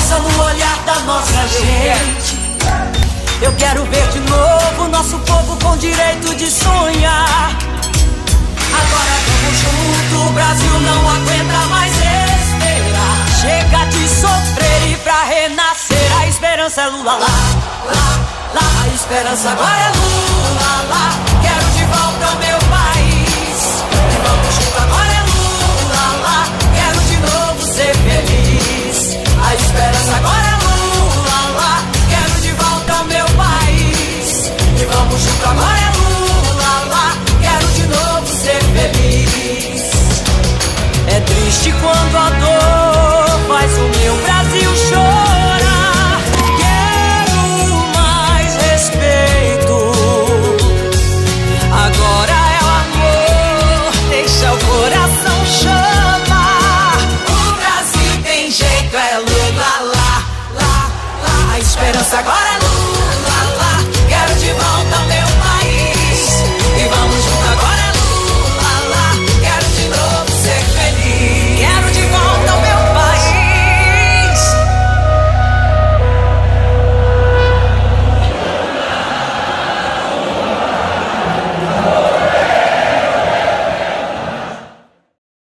esperança no olhar da nossa gente. Eu quero ver de novo nosso povo com direito de sonhar. Agora vamos junto, o Brasil não aguenta mais esperar. Chega de sofrer e pra renascer a esperança é Lula lá, lá, lá. A esperança agora é Lula lá.